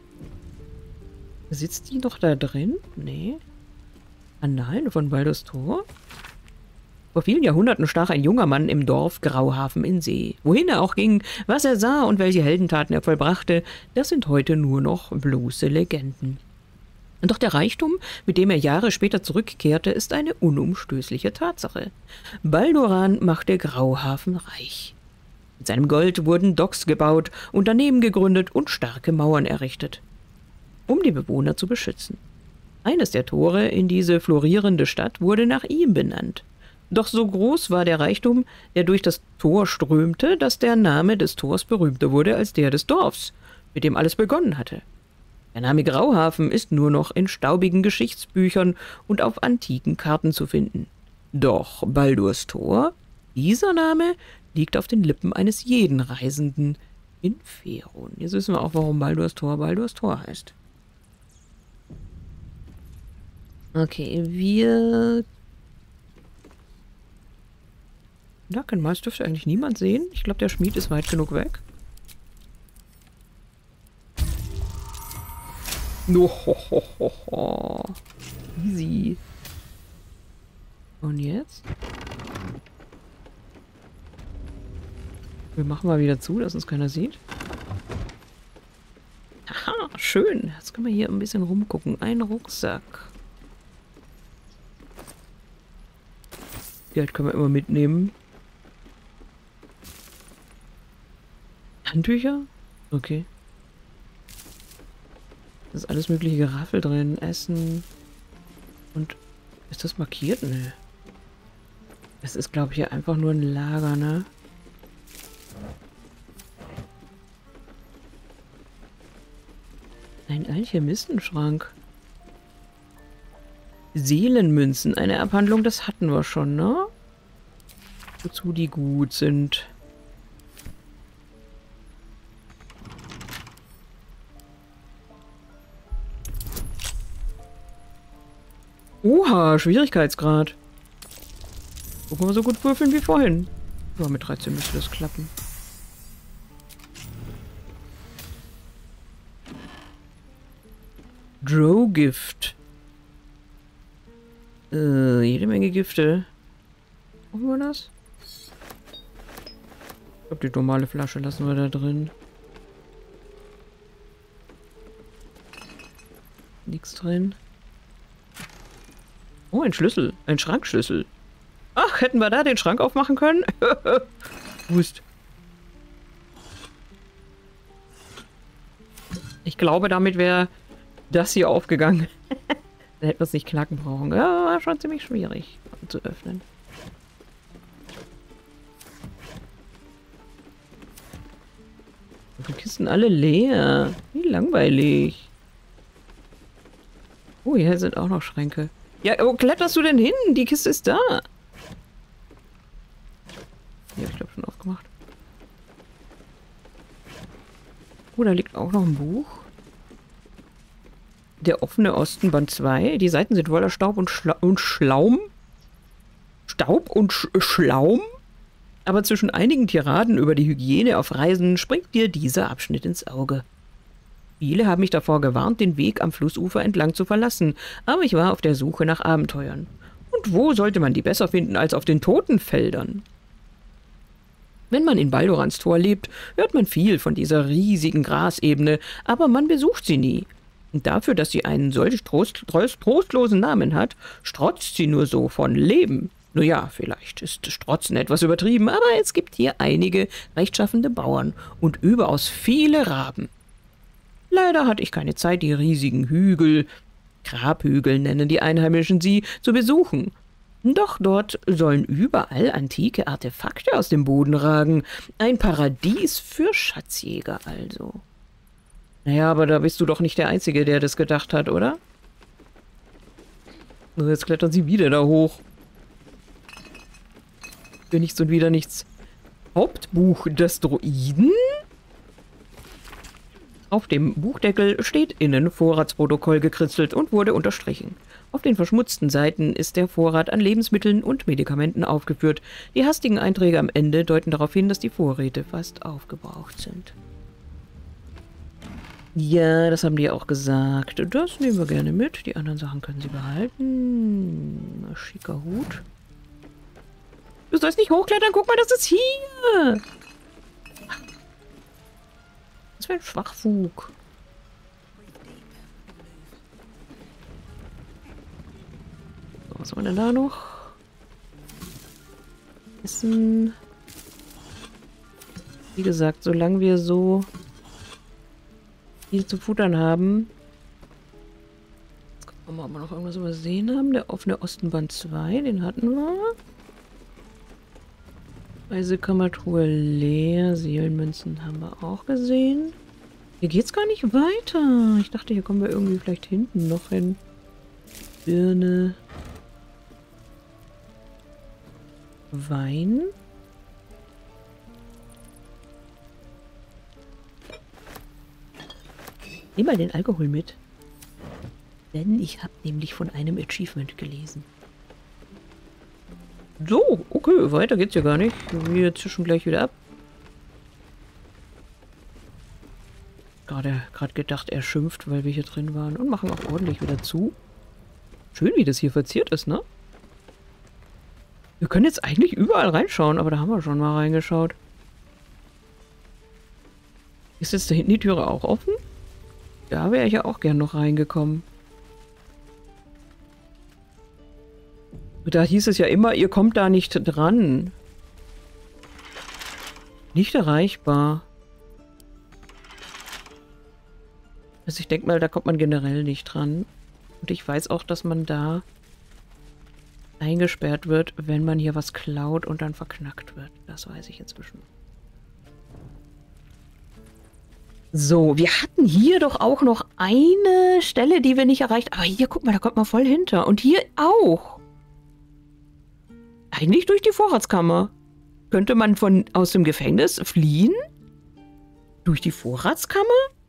S1: Sitzt die noch da drin? Nee. Annalen von Baldur's Tor? Vor vielen Jahrhunderten stach ein junger Mann im Dorf Grauhafen in See. Wohin er auch ging, was er sah und welche Heldentaten er vollbrachte, das sind heute nur noch bloße Legenden. Doch der Reichtum, mit dem er Jahre später zurückkehrte, ist eine unumstößliche Tatsache. Balduran machte Grauhafen reich. Mit seinem Gold wurden Docks gebaut, Unternehmen gegründet und starke Mauern errichtet, um die Bewohner zu beschützen. Eines der Tore in diese florierende Stadt wurde nach ihm benannt. Doch so groß war der Reichtum, der durch das Tor strömte, dass der Name des Tors berühmter wurde als der des Dorfs, mit dem alles begonnen hatte. Der Name Grauhafen ist nur noch in staubigen Geschichtsbüchern und auf antiken Karten zu finden. Doch Baldur's Tor, dieser Name, liegt auf den Lippen eines jeden Reisenden in Faerûn. Jetzt wissen wir auch, warum Baldur's Tor heißt. Okay, wir... Nackenmaß dürfte eigentlich niemand sehen. Ich glaube, der Schmied ist weit genug weg. Easy. Und jetzt? Wir machen mal wieder zu, dass uns keiner sieht. Aha, schön. Jetzt können wir hier ein bisschen rumgucken. Ein Rucksack. Geld können wir immer mitnehmen. Handtücher? Okay. Da ist alles mögliche Geraffel drin. Essen. Und ist das markiert? Nö. Es ist, glaube ich, hier einfach nur ein Lager, ne? Ein Alchemistenschrank. Seelenmünzen. Eine Abhandlung, das hatten wir schon, ne? Wozu die gut sind. Oha, Schwierigkeitsgrad. Gucken wir so gut würfeln wie vorhin. Ja, mit 13 müsste das klappen. Drow-Gift. Jede Menge Gifte. Brauchen wir das? Ich glaube, die normale Flasche lassen wir da drin. Nichts drin. Oh, ein Schlüssel. Ein Schrankschlüssel. Ach, hätten wir da den Schrank aufmachen können? Wust. Ich glaube, damit wäre das hier aufgegangen. Dann hätten wir es nicht knacken brauchen. Ja, war schon ziemlich schwierig zu öffnen. Die Kisten alle leer. Wie langweilig. Oh, hier sind auch noch Schränke. Ja, wo kletterst du denn hin? Die Kiste ist da. Die habe ich glaube schon aufgemacht. Oh, da liegt auch noch ein Buch. Der offene Osten, Band 2. Die Seiten sind voller Staub und Schlaum. Staub und Schlaum? Aber zwischen einigen Tiraden über die Hygiene auf Reisen springt dir dieser Abschnitt ins Auge. Viele haben mich davor gewarnt, den Weg am Flussufer entlang zu verlassen, aber ich war auf der Suche nach Abenteuern. Und wo sollte man die besser finden als auf den Totenfeldern? Wenn man in Baldurans Tor lebt, hört man viel von dieser riesigen Grasebene, aber man besucht sie nie. Und dafür, dass sie einen solch trostlosen Namen hat, strotzt sie nur so von Leben. Nun ja, vielleicht ist Strotzen etwas übertrieben, aber es gibt hier einige rechtschaffende Bauern und überaus viele Raben. Leider hatte ich keine Zeit, die riesigen Hügel, Grabhügel nennen die Einheimischen sie, zu besuchen. Doch dort sollen überall antike Artefakte aus dem Boden ragen. Ein Paradies für Schatzjäger also. Naja, aber da bist du doch nicht der Einzige, der das gedacht hat, oder? Also jetzt klettern sie wieder da hoch. Für nichts und wieder nichts. Hauptbuch des Droiden? Auf dem Buchdeckel steht innen Vorratsprotokoll gekritzelt und wurde unterstrichen. Auf den verschmutzten Seiten ist der Vorrat an Lebensmitteln und Medikamenten aufgeführt. Die hastigen Einträge am Ende deuten darauf hin, dass die Vorräte fast aufgebraucht sind. Ja, das haben die auch gesagt. Das nehmen wir gerne mit. Die anderen Sachen können sie behalten. Schicker Hut. Du sollst nicht hochklettern. Guck mal, das ist hier. Das wäre ein Schwachfug. So, was haben wir denn da noch? Essen. Wie gesagt, solange wir so viel zu futtern haben. Jetzt gucken wir mal, ob wir noch irgendwas übersehen haben. Der offene Ostenband 2, den hatten wir. Reisekammertruhe leer. Seelenmünzen haben wir auch gesehen. Hier geht's gar nicht weiter. Ich dachte, hier kommen wir irgendwie vielleicht hinten noch hin. Birne. Wein. Nimm mal den Alkohol mit. Denn ich habe nämlich von einem Achievement gelesen. So, okay, weiter geht's ja gar nicht. Wir zischen gleich wieder ab. Gerade gedacht, er schimpft, weil wir hier drin waren. Und machen auch ordentlich wieder zu. Schön, wie das hier verziert ist, ne? Wir können jetzt eigentlich überall reinschauen, aber da haben wir schon mal reingeschaut. Ist jetzt da hinten die Türe auch offen? Da wäre ich ja auch gern noch reingekommen. Da hieß es ja immer, ihr kommt da nicht dran. Nicht erreichbar. Also ich denke mal, da kommt man generell nicht dran. Und ich weiß auch, dass man da eingesperrt wird, wenn man hier was klaut und dann verknackt wird. Das weiß ich inzwischen. So, wir hatten hier doch auch noch eine Stelle, die wir nicht erreicht haben. Aber hier, guck mal, da kommt man voll hinter. Und hier auch. Eigentlich durch die Vorratskammer. Könnte man aus dem Gefängnis fliehen? Durch die Vorratskammer?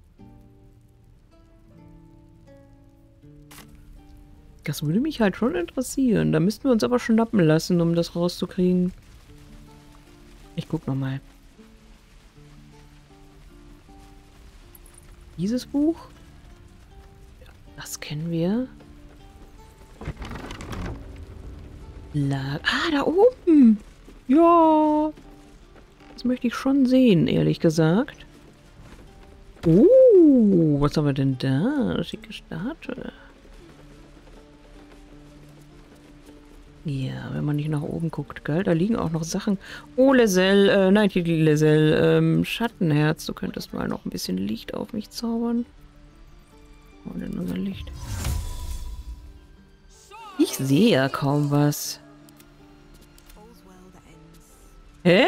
S1: Das würde mich halt schon interessieren. Da müssten wir uns aber schnappen lassen, um das rauszukriegen. Ich guck nochmal. Dieses Buch? Ja, das kennen wir. Da oben! Ja! Das möchte ich schon sehen, ehrlich gesagt. Oh, was haben wir denn da? Schicke Statue. Ja, wenn man nicht nach oben guckt, gell? Da liegen auch noch Sachen. Oh, Lae'zel, nein, die Lae'zel, Schattenherz, du könntest mal noch ein bisschen Licht auf mich zaubern. Oh, denn unser Licht. Ich sehe ja kaum was. Hä?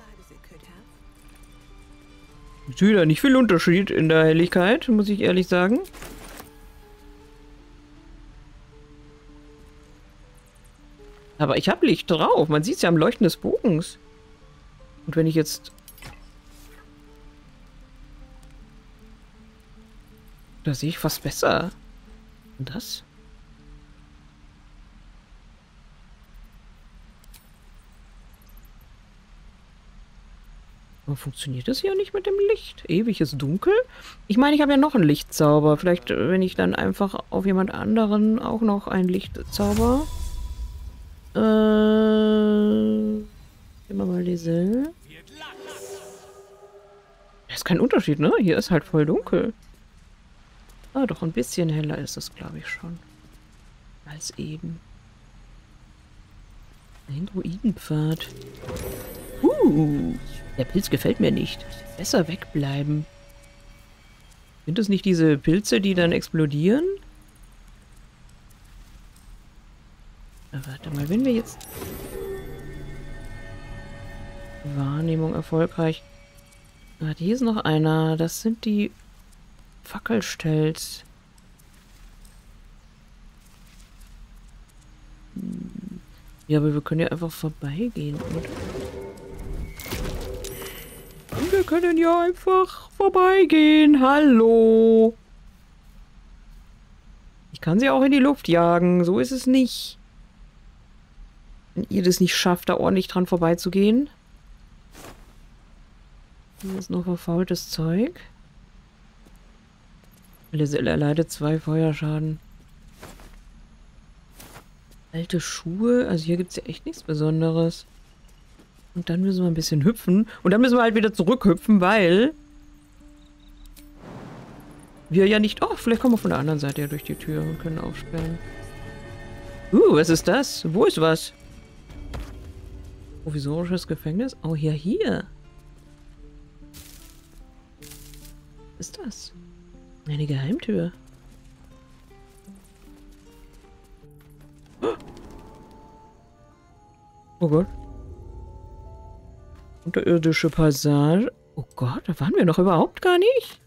S1: Ich sehe da nicht viel Unterschied in der Helligkeit, muss ich ehrlich sagen. Aber ich habe Licht drauf. Man sieht es ja am Leuchten des Bogens. Und wenn ich jetzt... Da sehe ich fast besser. Und das? Aber funktioniert das hier nicht mit dem Licht? Ewig ist dunkel? Ich meine, ich habe ja noch einen Lichtzauber. Vielleicht, wenn ich dann einfach auf jemand anderen auch noch einen Lichtzauber. Nehmen wir mal diese. Das ist kein Unterschied, ne? Hier ist halt voll dunkel. Ah, doch ein bisschen heller ist es, glaube ich, schon. Als eben. Ein Druidenpfad. Der Pilz gefällt mir nicht. Besser wegbleiben. Sind das nicht diese Pilze, die dann explodieren? Warte mal, wenn wir jetzt... Wahrnehmung erfolgreich. Warte, hier ist noch einer. Das sind die Fackelstelz. Ja, aber wir können ja einfach vorbeigehen, oder? Wir können ja einfach vorbeigehen. Hallo. Ich kann sie auch in die Luft jagen. So ist es nicht. Wenn ihr das nicht schafft, da ordentlich dran vorbeizugehen. Hier ist noch verfaultes Zeug. Er erleidet 2 Feuerschaden. Alte Schuhe. Also hier gibt es ja echt nichts Besonderes. Und dann müssen wir ein bisschen hüpfen. Und dann müssen wir halt wieder zurückhüpfen, weil... wir ja nicht... Oh, vielleicht kommen wir von der anderen Seite ja durch die Tür und können aufsperren. Was ist das? Wo ist was? Provisorisches Gefängnis? Oh, ja, hier. Was ist das? Eine Geheimtür. Oh Gott. Unterirdische Passage. Oh Gott, da waren wir noch überhaupt gar nicht.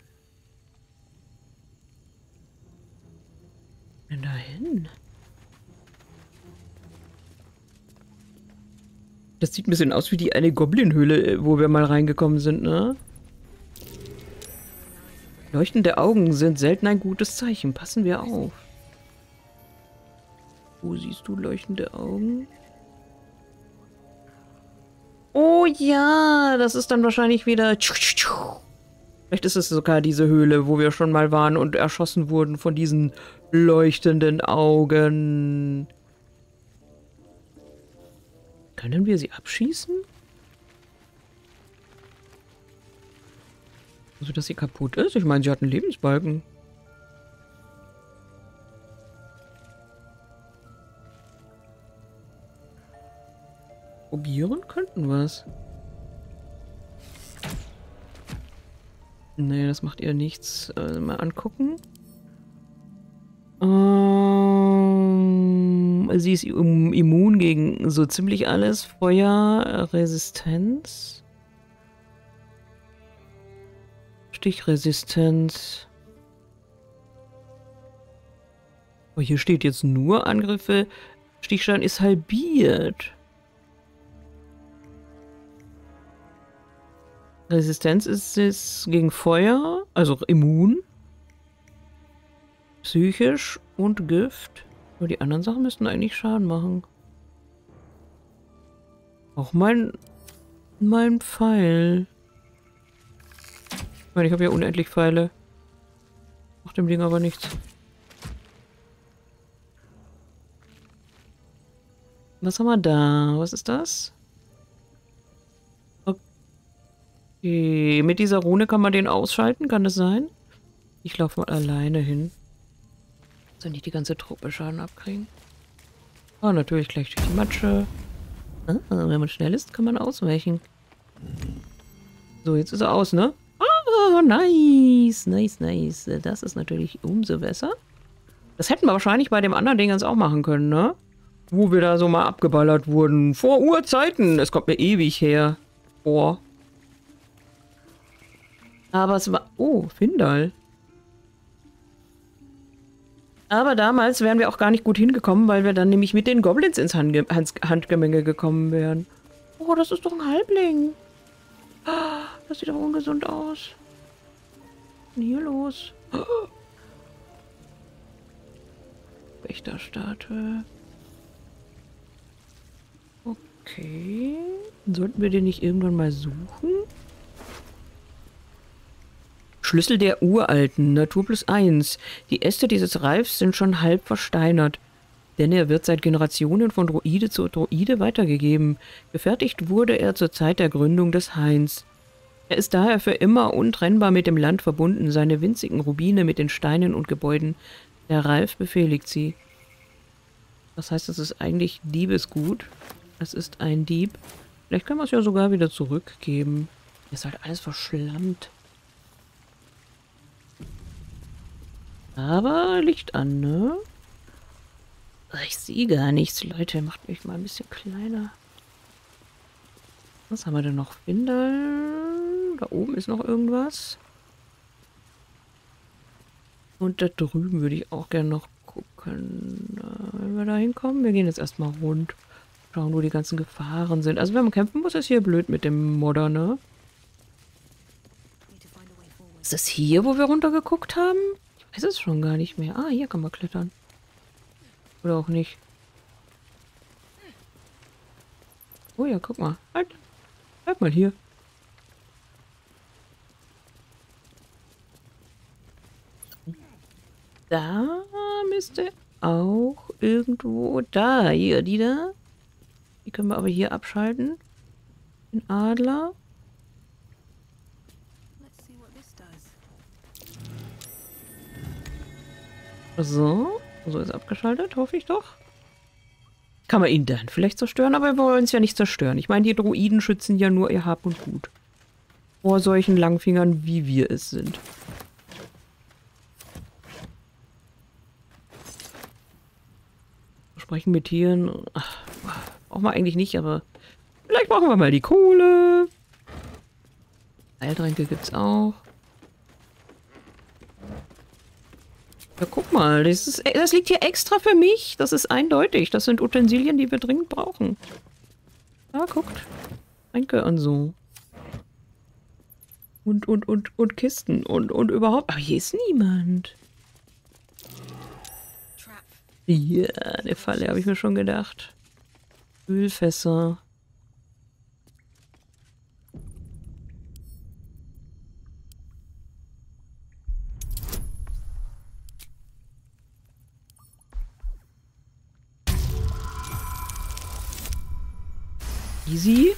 S1: Denn dahin? Das sieht ein bisschen aus wie die eine Goblin-Höhle, wo wir mal reingekommen sind, ne? Leuchtende Augen sind selten ein gutes Zeichen. Passen wir auf. Wo siehst du leuchtende Augen? Oh ja, das ist dann wahrscheinlich wieder... Vielleicht ist es sogar diese Höhle, wo wir schon mal waren und erschossen wurden von diesen leuchtenden Augen. Können wir sie abschießen? Also, dass sie kaputt ist? Ich meine, sie hat einen Lebensbalken. Probieren könnten wir es. Nee, das macht ihr nichts. Mal angucken. Sie ist immun gegen so ziemlich alles. Feuer, Resistenz. Stichresistenz. Oh, hier steht jetzt nur Angriffe. Stichschaden ist halbiert. Resistenz ist es gegen Feuer, also immun. Psychisch und Gift. Aber die anderen Sachen müssten eigentlich Schaden machen. Auch mein Pfeil. Ich meine, ich habe ja unendlich Pfeile. Macht dem Ding aber nichts. Was haben wir da? Was ist das? Okay, mit dieser Rune kann man den ausschalten, kann das sein? Ich laufe mal alleine hin. Soll nicht die ganze Truppe Schaden abkriegen? Oh, natürlich gleich durch die Matsche. Ah, wenn man schnell ist, kann man ausweichen. So, jetzt ist er aus, ne? Oh, nice, nice, nice. Das ist natürlich umso besser. Das hätten wir wahrscheinlich bei dem anderen Ding jetzt auch machen können, ne? Wo wir da so mal abgeballert wurden. Vor Urzeiten. Es kommt mir ewig her. Vor. Aber es war... Oh, Findal. Aber damals wären wir auch gar nicht gut hingekommen, weil wir dann nämlich mit den Goblins ins Handgemenge gekommen wären. Oh, das ist doch ein Halbling. Das sieht doch ungesund aus. Was ist denn hier los? Wächterstatue. Okay. Sollten wir den nicht irgendwann mal suchen? Schlüssel der Uralten, Natur +1. Die Äste dieses Reifs sind schon halb versteinert, denn er wird seit Generationen von Droide zu Droide weitergegeben. Gefertigt wurde er zur Zeit der Gründung des Hains. Er ist daher für immer untrennbar mit dem Land verbunden, seine winzigen Rubine mit den Steinen und Gebäuden. Der Reif befehligt sie. Das heißt, es ist eigentlich Diebesgut. Es ist ein Dieb. Vielleicht können wir es ja sogar wieder zurückgeben. Ist halt alles verschlammt. Aber Licht an, ne? Ich sehe gar nichts, Leute. Macht mich mal ein bisschen kleiner. Was haben wir denn noch? Windel. Da oben ist noch irgendwas. Und da drüben würde ich auch gerne noch gucken. Wenn wir da hinkommen. Wir gehen jetzt erstmal rund. Schauen, wo die ganzen Gefahren sind. Also wenn man kämpfen muss, ist hier blöd mit dem Modder, ne? Ist das hier, wo wir runtergeguckt haben? Ich weiß es schon gar nicht mehr. Ah, hier kann man klettern. Oder auch nicht. Oh ja, guck mal. Halt. Bleib mal hier. Da müsste auch irgendwo... Da, hier, die da. Die können wir aber hier abschalten. Den Adler. So. So ist abgeschaltet, hoffe ich doch. Kann man ihn dann vielleicht zerstören, aber wir wollen es ja nicht zerstören. Ich meine, die Droiden schützen ja nur ihr Hab und Gut. Vor solchen Langfingern, wie wir es sind. Sprechen mit Tieren. Ach, brauchen wir eigentlich nicht, aber vielleicht brauchen wir mal die Kohle. Heiltränke gibt's auch. Ja, guck mal, das liegt hier extra für mich. Das ist eindeutig. Das sind Utensilien, die wir dringend brauchen. Ah, guckt. Tränke und so. Und Kisten und überhaupt. Aber hier ist niemand. Ja, eine Falle, habe ich mir schon gedacht. Ölfässer. Easy.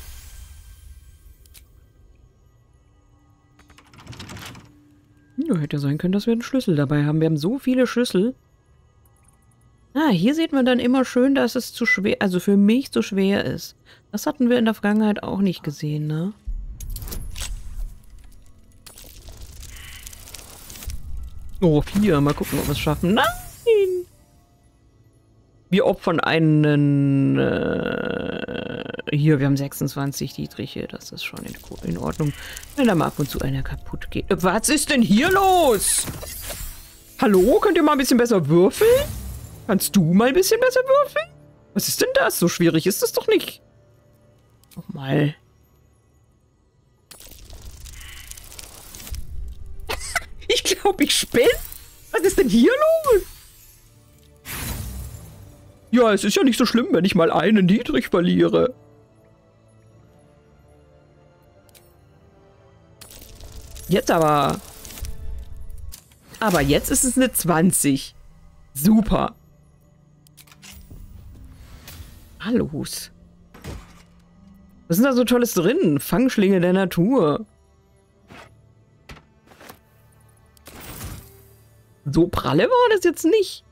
S1: Ja, hätte sein können, dass wir einen Schlüssel dabei haben. Wir haben so viele Schlüssel. Ah, hier sieht man dann immer schön, dass es zu schwer, also für mich zu schwer ist. Das hatten wir in der Vergangenheit auch nicht gesehen, ne? Oh, 4. Mal gucken, ob wir es schaffen. Nein! Wir opfern einen... hier, wir haben 26 Dietriche. Das ist schon in Ordnung. Wenn da mal ab und zu einer kaputt geht. Was ist denn hier los? Hallo? Könnt ihr mal ein bisschen besser würfeln? Kannst du mal ein bisschen besser würfeln? Was ist denn das? So schwierig ist das doch nicht. Nochmal. Ich glaube, ich spinne. Was ist denn hier los? Ja, es ist ja nicht so schlimm, wenn ich mal einen Dietrich verliere. Jetzt aber. Aber jetzt ist es eine 20. Super. Hallo. Was ist denn da so Tolles drin? Fangschlinge der Natur. So pralle war das jetzt nicht.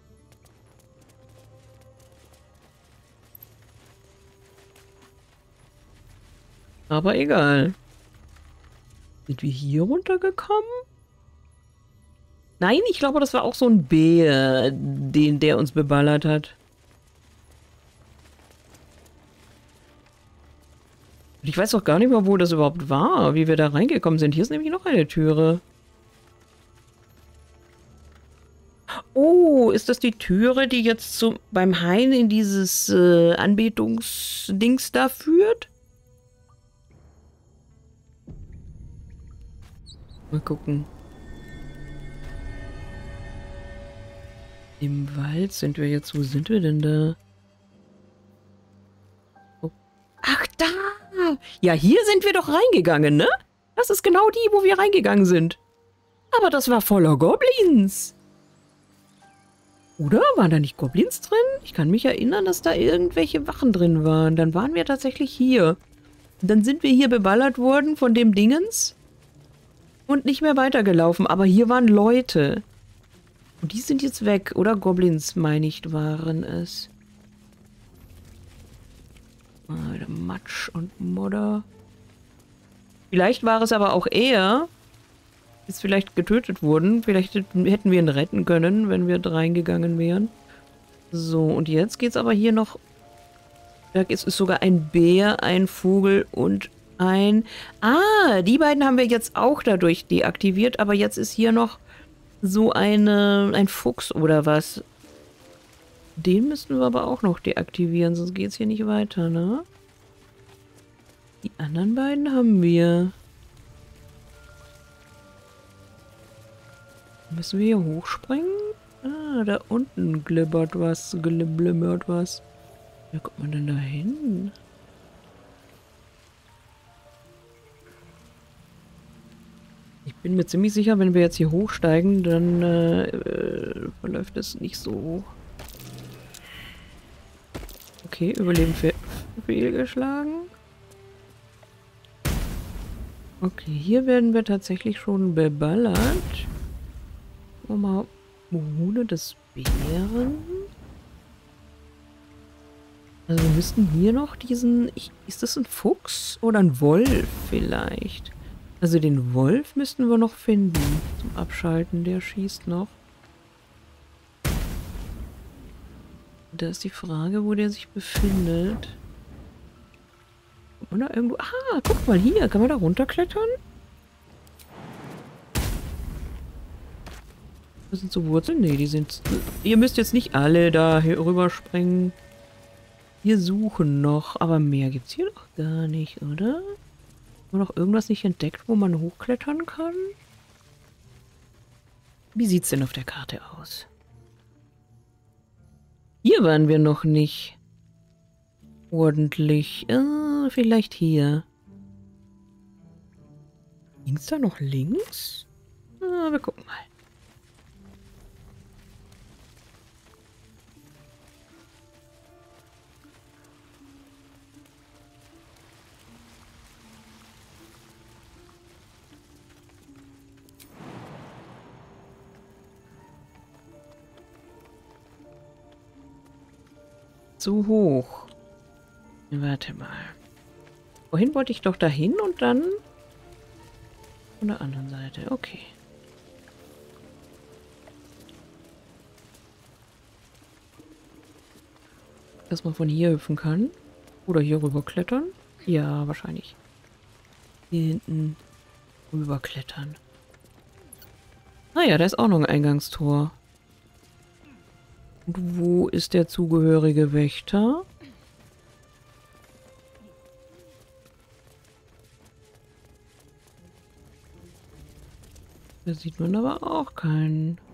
S1: Aber egal. Sind wir hier runtergekommen? Nein, ich glaube, das war auch so ein Bär, der uns beballert hat. Und ich weiß auch gar nicht mehr, wo das überhaupt war, wie wir da reingekommen sind. Hier ist nämlich noch eine Türe. Oh, ist das die Türe, die jetzt beim Hain in dieses Anbetungsdings da führt? Mal gucken. Im Wald sind wir jetzt. Wo sind wir denn da? Oh. Ach, da! Ja, hier sind wir doch reingegangen, ne? Das ist genau die, wo wir reingegangen sind. Aber das war voller Goblins. Oder? Waren da nicht Goblins drin? Ich kann mich erinnern, dass da irgendwelche Wachen drin waren. Dann waren wir tatsächlich hier. Und dann sind wir hier beballert worden von dem Dingens und nicht mehr weitergelaufen. Aber hier waren Leute. Und die sind jetzt weg. Oder Goblins, meine ich, waren es. Ah, der Matsch und Modder. Vielleicht war es aber auch er, ist vielleicht getötet wurden. Vielleicht hätten wir ihn retten können, wenn wir reingegangen wären. So, und jetzt geht's aber hier noch. Da ist sogar ein Bär, ein Vogel und ein... Ah, die beiden haben wir jetzt auch dadurch deaktiviert, aber jetzt ist hier noch so ein Fuchs oder was. Den müssten wir aber auch noch deaktivieren, sonst geht's hier nicht weiter, ne? Die anderen beiden haben wir. Müssen wir hier hochspringen? Ah, da unten glibbert was, glimmert was. Wie kommt man denn da hin? Ich bin mir ziemlich sicher, wenn wir jetzt hier hochsteigen, dann verläuft es nicht so. Okay, Überleben fehlgeschlagen. Okay, hier werden wir tatsächlich schon beballert. Mal Mohune des Bären. Also wir müssten hier noch diesen... Ist das ein Fuchs oder ein Wolf vielleicht? Also den Wolf müssten wir noch finden zum Abschalten. Der schießt noch. Da ist die Frage, wo der sich befindet. Kann man da irgendwo... Ah, guck mal hier. Kann man da runterklettern? Das sind so Wurzeln? Nee, die sind... Ihr müsst jetzt nicht alle da rüberspringen. Wir suchen noch, aber mehr gibt's hier noch gar nicht, oder? Haben wir noch irgendwas nicht entdeckt, wo man hochklettern kann? Wie sieht's denn auf der Karte aus? Hier waren wir noch nicht ordentlich. Vielleicht hier. Ging's da noch links? Wir gucken mal. Zu hoch. Warte mal. Wohin wollte ich doch dahin und dann von der anderen Seite. Okay. Dass man von hier hüpfen kann. Oder hier rüber klettern. Ja, wahrscheinlich. Hier hinten rüber klettern. Ah ja, da ist auch noch ein Eingangstor. Und wo ist der zugehörige Wächter? Da sieht man aber auch keinen.